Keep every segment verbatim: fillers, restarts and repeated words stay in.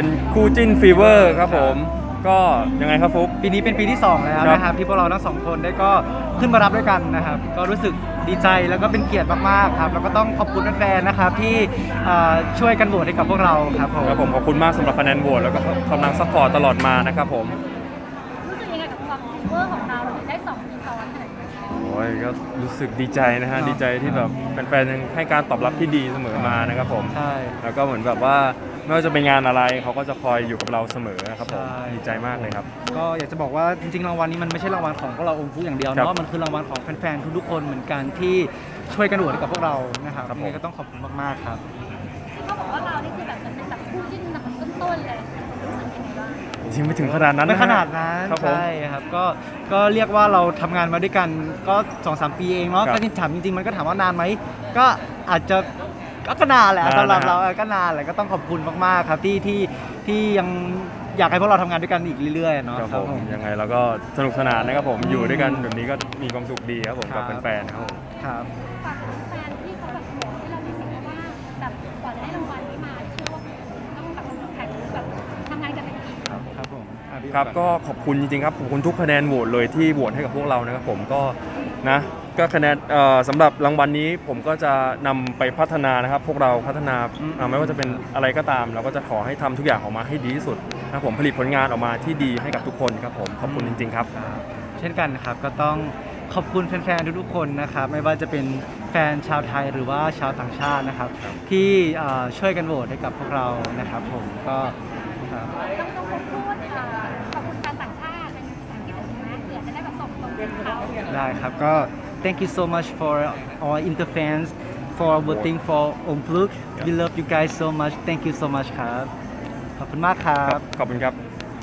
เป็นคู่จิ้นฟีเวอร์ครับผมก็ยังไงครับฟุ๊กปีนี้เป็นปีที่สองแล้วนะครับที่พวกเราทั้งสองคนได้ก็ขึ้นมารับด้วยกันนะครับก็รู้สึกดีใจแล้วก็เป็นเกียรติมากๆครับแล้วก็ต้องขอบคุณแฟนๆนะครับที่ช่วยกันโหวตให้กับพวกเราครับผมครับผมขอบคุณมากสำหรับคะแนนโหวตแล้วก็กำลังซัพพอร์ตตลอดมานะครับผมรู้สึกยังไงกับความฟีเวอร์ของเราได้สองปีซ้อนเลยโอ้ยก็รู้สึกดีใจนะฮะดีใจที่แบบแฟนๆยังให้การตอบรับที่ดีเสมอมานะครับผมใช่แล้วก็เหมือนแบบว่าไม่ว่าจะเป็นงานอะไรเขาก็จะคอยอยู่กับเราเสมอครับผมดีใจมากเลยครับก็อยากจะบอกว่าจริงๆรางวัลนี้มันไม่ใช่รางวัลของพวกเราองค์ฟุกอย่างเดียวเนาะมันคือรางวัลของแฟนๆทุกๆคนเหมือนกันที่ช่วยกันโหวตให้กับพวกเรานะครับยังไงก็ต้องขอบคุณมากๆครับที่เขาบอกว่าเรานี่คือแบบเป็นแบบคู่จิ้นอันดับต้นๆเลยรู้สึกยังไงบ้างจริงไม่ถึงขนาดนั้นไม่ขนาดนั้นใช่ครับก็ก็เรียกว่าเราทำงานมาด้วยกันก็สองสามปีเองเนาะก็จริงถามจริงๆมันก็ถามว่านานไหมก็อาจจะก็นานแหละสำหรับเราก็นานแหละก็ต้องขอบคุณมากๆครับที่ที่ที่ยังอยากให้พวกเราทำงานด้วยกันอีกเรื่อยๆเนาะครับผมยังไงเราก็สนุกสนานนะครับผมอยู่ด้วยกันแบบนี้ก็มีความสุขดีครับผมกับแฟนๆนะครับผมครับฝากแฟนที่เขาแบบบอกให้เรามีสิ่งว่าแบบก่อนจะได้รางวัลนี้มาเชื่อว่าต้องแบบแข่งแบบทำงานกันเป็นทีมครับครับผมครับก็ขอบคุณจริงๆครับขอบคุณทุกคะแนนโหวตเลยที่โหวตให้กับพวกเรานะครับผมก็นะก็คะแนนสำหรับรางวัลนี้ผมก็จะนำไปพัฒนานะครับพวกเราพัฒนาไม่ว่าจะเป็นอะไรก็ตามเราก็จะขอให้ทำทุกอย่างออกมาให้ดีที่สุดนะผมผลิตผลงานออกมาที่ดีให้กับทุกคนครับผมขอบคุณจริงๆครับเช่นกันครับก็ต้องขอบคุณแฟนๆทุกๆคนนะครับไม่ว่าจะเป็นแฟนชาวไทยหรือว่าชาวต่างชาตินะครับที่ช่วยกันโหวตให้กับพวกเรานะครับผมก็ต้องต้องขอบคุณขอบคุณแฟนต่างชาติเป็นภาษาอังกฤษนะเผื่อจะได้แบบส่งตรงถึงเขาได้ครับก็ thank you so much for our inter fans for voting for Om Fluk we love you guys so much thank you so much ครับขอบคุณมากครับขอบคุณครับ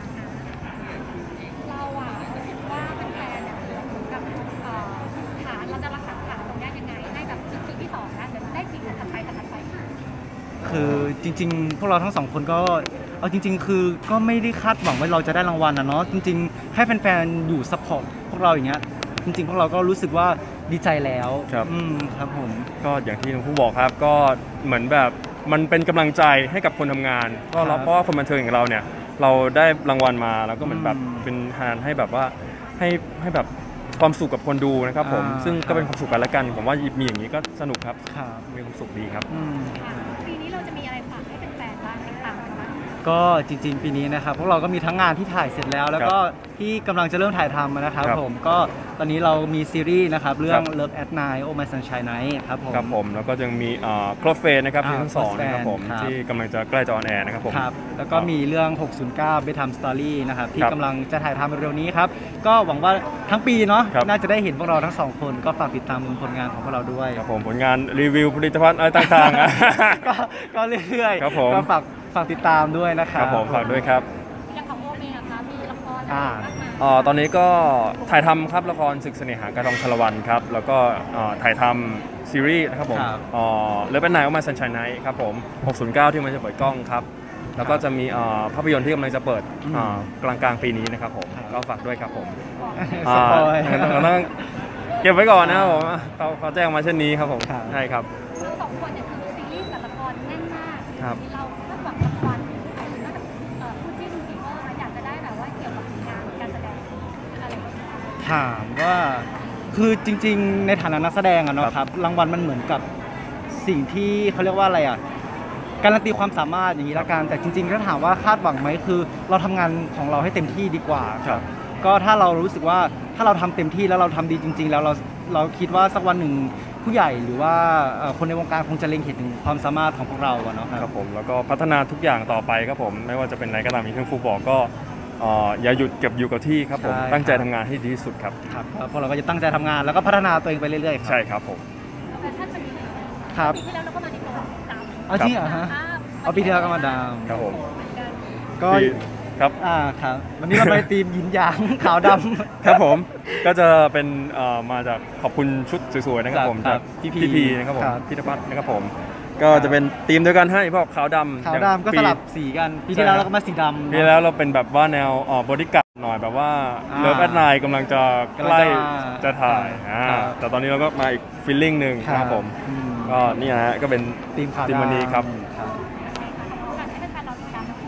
เราอะรู้สึกว่าแฟนๆเนี่ยกับฐานเราจะรักษาฐานตรงนี้ยังไงให้แบบปีที่สองนะเดี๋ยวได้ปีถัดไปถัดไปคือจริงๆพวกเราทั้งสองคนก็เอาจริงๆคือก็ไม่ได้คาดหวังว่าเราจะได้รางวัลนะเนาะจริงๆให้แฟนๆอยู่ซัพพอร์ตพวกเราอย่างเงี้ยจริงๆพวกเราก็รู้สึกว่าดีใจแล้วครับอืมครับผมก็อย่างที่น้องผู้บอกครับก็เหมือนแบบมันเป็นกำลังใจให้กับคนทำงานก็เพราะว่าคนบันเทิงของเราเนี่ยเราได้รางวัลมาแล้วก็เหมือนแบบเป็นทานให้แบบว่าให้ให้แบบความสุขกับคนดูนะครับผมซึ่งก็เป็นความสุขกันและกันผมว่ามีอย่างนี้ก็สนุกครับมีความสุขดีครับปีนี้เราจะมีอะไรฝากให้เป็นแฟนบ้างติดตามกันบ้างก็จริงๆปีนี้นะครับพวกเราก็มีทั้งงานที่ถ่ายเสร็จแล้วแล้วก็ที่กำลังจะเริ่มถ่ายทำนะครับผมก็ตอนนี้เรามีซีรีส์นะครับเรื่อง Love at Night Oh My Sunshine Night ครับผมครับผมแล้วก็ยังมีคลอสเฟนนะครับซีซั่นสองนะครับผมที่กำลังจะใกล้จะออนแอร์นะครับผมครับแล้วก็มีเรื่องหกศูนย์เก้า Bedtime Story นะครับที่กำลังจะถ่ายทำเร็วนี้ครับก็หวังว่าทั้งปีเนาะน่าจะได้เห็นพวกเราทั้งสองคนก็ฝากติดตามผลงานของพวกเราด้วยครับผมผลงานรีวิวผลิตภัณฑ์อะไรต่างๆก็ก็เรื่อยๆก็ฝากฝากติดตามด้วยนะครับครับผมฝากด้วยครับอย่างของโอเมะนะคะมีละครอะไรบ้างอ๋อตอนนี้ก็ถ่ายทำครับละครศึกเสน่หากระดองชลวันครับแล้วก็ถ่ายทำซีรีส์นะครับผมอ๋อเลิฟแอนด์ไนท์มาซันชัยไนท์ครับผมหกศูนย์เก้าที่มันจะเปิดกล้องครับแล้วก็จะมีภาพยนตร์ที่กำลังจะเปิดกลางกลางปีนี้นะครับผมก็ฝากด้วยครับผมสปอยต้องเก็บไว้ก่อนนะครับผมเขาเขาแจ้งมาเช่นนี้ครับผมใช่ครับทั้งสองคนเนี่ยคือซีรีส์กับละครแน่นมากครับเราคาดหวังละครนอกจากคู่จิ้นจริงๆว่าอยากจะได้แบบว่าเกี่ยวกับงานการแสดงอะไรถามว่าคือจริงๆในฐานะนักแสดงอะเนาะครับรางวัลมันเหมือนกับสิ่งที่เขาเรียกว่าอะไรอะการันตีความสามารถอย่างนี้ละกันแต่จริงๆถ้าถามว่าคาดหวังไหมคือเราทำงานของเราให้เต็มที่ดีกว่าครับก็ถ้าเรารู้สึกว่าถ้าเราทำเต็มที่แล้วเราทำดีจริงๆแล้วเราเราคิดว่าสักวันหนึ่งผู้ใหญ่หรือว่าคนในวงการคงจะเล็งเห็นถึงความสามารถของพวกเราเนาะครับผมแล้วก็พัฒนาทุกอย่างต่อไปครับผมไม่ว่าจะเป็นอะไรก็ตามที่ท่านครูบอกก็อย่าหยุดเก็บอยู่กับที่ครับผมตั้งใจทำงานให้ดีที่สุดครับครับพวกเราก็จะตั้งใจทำงานแล้วก็พัฒนาตัวเองไปเรื่อยๆใช่ครับผมครับปีที่แล้วเราก็มาในตัวดาวอ๋อจริงเหรอฮะเอาปีที่แล้วก็มาดาวครับผมก็ครับอ่าครับวันนี้เราไปทีมหยินหยางขาวดำครับผมก็จะเป็นมาจากขอบคุณชุดสวยๆนะครับผมจากพี่พีนะครับผมพิธภัณฑ์นะครับผมก็จะเป็นทีมเดียวกันให้พวกขาวดำขาวดำก็สลับสีกันปีที่แล้วเราก็มาสีดำปีที่แล้วเราเป็นแบบว่าแนวบอดี้การ์ดหน่อยแบบว่าเลิฟแอดไนท์กำลังจะใกล้จะถ่ายแต่ตอนนี้เราก็มาอีกฟีลลิ่งหนึ่งนะครับผมก็นี่ฮะก็เป็นทีมขาวดำวันนี้ครับไ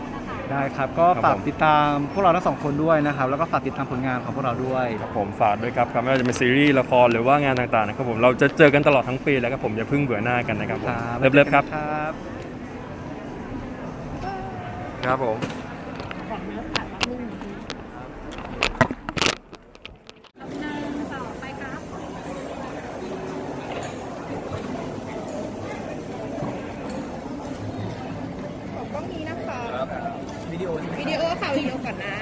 ได้ครับก็ครับฝากผมติดตามพวกเราทั้งสองคนด้วยนะครับแล้วก็ฝากติดตามผลงานของพวกเราด้วยครับผมฝากด้วยครับครับไม่ว่าจะเป็นซีรีส์ละครหรือว่างานต่างๆนะครับผมเราจะเจอกันตลอดทั้งปีแล้วครับผมอย่าเพิ่งเบื่อหน้ากันนะครับผมครับเลิฟๆครับครับครับผมก่อนเนื้อขาดมาหนึ่งหนึ่งสองไปครับขอกล้องนี้นะคะวิดีโอวิดีโอค่ะวิดีโอก่อนนะ